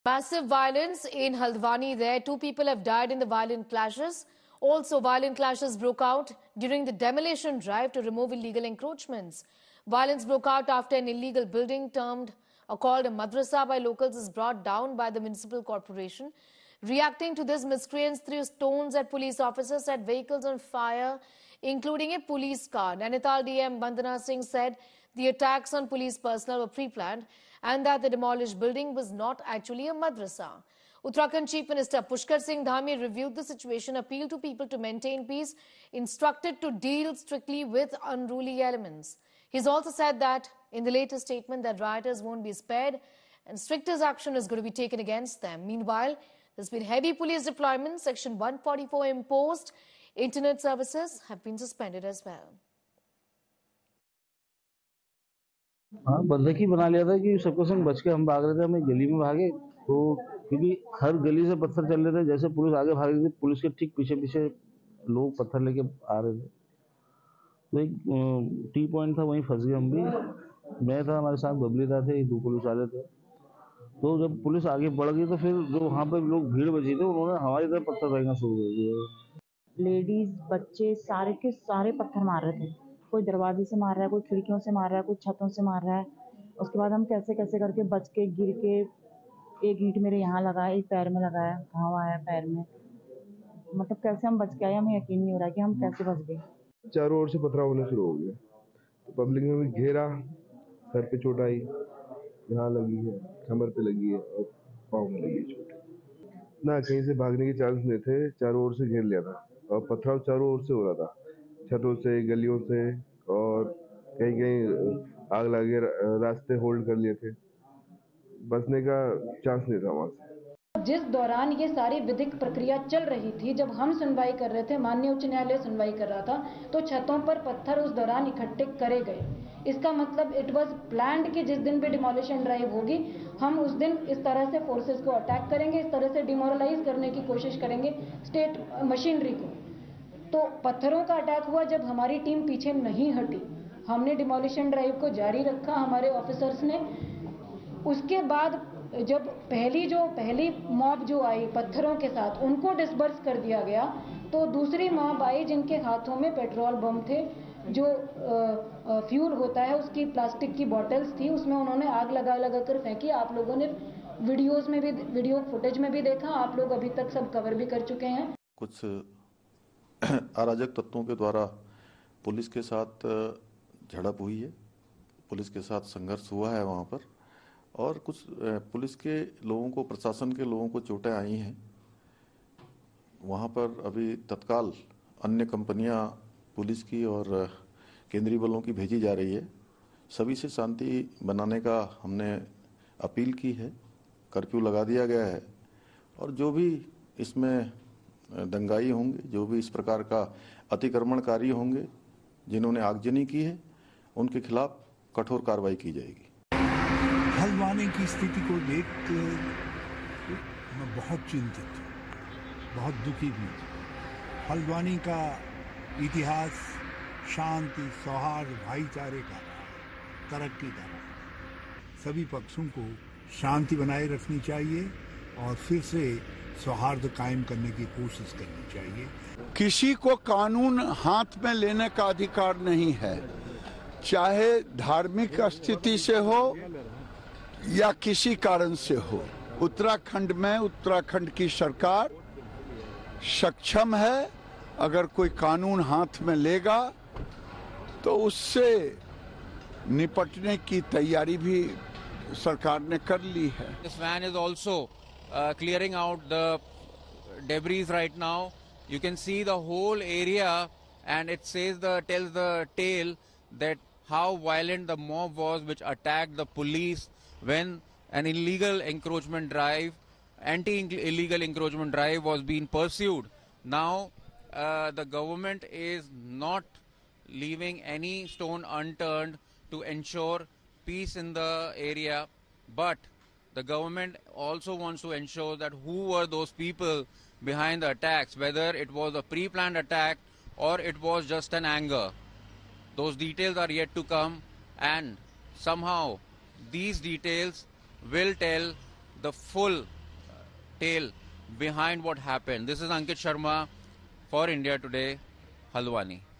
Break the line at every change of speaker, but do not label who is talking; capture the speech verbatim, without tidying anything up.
Massive violence in Haldwani there. Two people have died in the violent clashes. Also, violent clashes broke out during the demolition drive to remove illegal encroachments. Violence broke out after an illegal building termed or called a madrasa by locals is brought down by the municipal corporation. Reacting to this, miscreants threw stones at police officers, set vehicles on fire, including a police car. Nainital D M Bandana Singh said the attacks on police personnel were pre-planned and that the demolished building was not actually a madrasa. Uttarakhand Chief Minister Pushkar Singh Dhami reviewed the situation, appealed to people to maintain peace, instructed to deal strictly with unruly elements. He's also said that in the latest statement that rioters won't be spared and strictest action is going to be taken against them. Meanwhile, there's been heavy police deployment. Section one forty-four imposed. Internet services have been suspended as well.
हाँ, बंधक ही बना लिया था कि सबको संग बच के हम भाग रहे थे, हमें गली में भागे तो क्योंकि हर गली से पत्थर चल रहे थे, जैसे पुलिस आगे भाग रही थी पुलिस के ठीक पीछे पीछे लोग पत्थर लेके आ रहे थे। तो एक टी पॉइंट था, वहीं फंस गए हम भी। मैं था, हमारे साथ बबली था थे, दो पुलिस वाले थे। तो जब पुलिस आगे बढ़ गई तो फिर जो वहाँ पे लोग भीड़ बची थे उन्होंने हमारी तरफ पत्थर फेंकना शुरू कर दिया।
लेडीज बच्चे सारे के सारे पत्थर मार रहे थे। कोई दरवाजे से मार रहा है, कोई खिड़कियों से मार रहा है, कोई छतों से मार रहा है। उसके बाद हम कैसे कैसे करके बच के गिर के, एक ईंट मेरे यहाँ लगा, एक पैर में लगाया, घाव आया पैर में। मतलब कैसे हम बच के आए, हमें यकीन नहीं हो रहा कि हम कैसे बच गए।
चारों ओर से पथराव होने शुरू हो गया तो पब्लिक ने भी घेरा, सर पे चोट आई, यहाँ लगी है, कमर पे लगी है और पाँव में लगी है चोट। ना कहीं से भागने के चांस नहीं थे, चारों ओर से घेर लिया था और पथराव चारों ओर से हो रहा था, छतों से, गलियों से, और कहीं कहीं आग लगे रास्ते होल्ड कर लिए थे, बचने का चांस नहीं था वहाँ से।
जिस दौरान ये सारी विधिक प्रक्रिया चल रही थी, जब हम सुनवाई कर रहे थे, माननीय उच्च न्यायालय सुनवाई कर रहा था, तो छतों पर पत्थर उस दौरान इकट्ठे करे गए। इसका मतलब इट वाज प्लान्ड कि जिस दिन भी डिमोलिशन ड्राइव होगी हम उस दिन इस तरह से फोर्सेस को अटैक करेंगे, इस तरह से डिमोरलाइज करने की कोशिश करेंगे स्टेट मशीनरी को। तो पत्थरों का अटैक हुआ जब हमारी टीम पीछे नहीं हटी, हमने डिमोलिशन ड्राइव को जारी रखा, हमारे ऑफिसर्स ने। उसके बाद जब पहली जो पहली मॉब जो आई पत्थरों के साथ, उनको डिस्पर्स कर दिया गया, तो दूसरी मॉब आई जिनके हाथों में पेट्रोल बम थे, जो आ, आ, फ्यूल होता है उसकी प्लास्टिक की बॉटल्स थी, उसमें उन्होंने आग लगा लगा कर फेंकी। आप लोगों ने वीडियोस में भी, वीडियो फुटेज में भी देखा, आप लोग अभी तक सब कवर भी कर चुके हैं।
कुछ अराजक तत्वों के द्वारा पुलिस के साथ झड़प हुई है, पुलिस के साथ संघर्ष हुआ है वहाँ पर, और कुछ पुलिस के लोगों को, प्रशासन के लोगों को चोटें आई हैं। वहाँ पर अभी तत्काल अन्य कंपनियाँ पुलिस की और केंद्रीय बलों की भेजी जा रही है। सभी से शांति बनाने का हमने अपील की है, कर्फ्यू लगा दिया गया है, और जो भी इसमें दंगाई होंगे, जो भी इस प्रकार का अतिक्रमणकारी होंगे, जिन्होंने आगजनी की है, उनके खिलाफ कठोर कार्रवाई की जाएगी।
हल्द्वानी की स्थिति को देख कर मैं बहुत चिंतित हूँ, बहुत दुखी भी हूँ। हल्द्वानी का इतिहास शांति, सौहार्द, भाईचारे का रहा, तरक्की का रहा। सभी पक्षों को शांति बनाए रखनी चाहिए और फिर से सौहार्द कायम करने की कोशिश करनी चाहिए।
किसी को कानून हाथ में लेने का अधिकार नहीं है, चाहे धार्मिक स्थिति से हो या किसी कारण से हो। उत्तराखंड में उत्तराखंड की सरकार सक्षम है, अगर कोई कानून हाथ में लेगा तो उससे निपटने की तैयारी भी सरकार ने कर ली है।
This van is also uh, clearing out the debris right now. You can see the whole area, and it says the tells the tale that how violent the mob was which attacked the police when an illegal encroachment drive, anti-illegal encroachment drive was being pursued. Now uh, the government is not leaving any stone unturned to ensure peace in the area, but the government also wants to ensure that who were those people behind the attacks, whether it was a pre-planned attack or it was just an anger. Those details are yet to come, and somehow these details will tell the full uh, tale behind what happened. This is Ankit Sharma for India Today, Haldwani.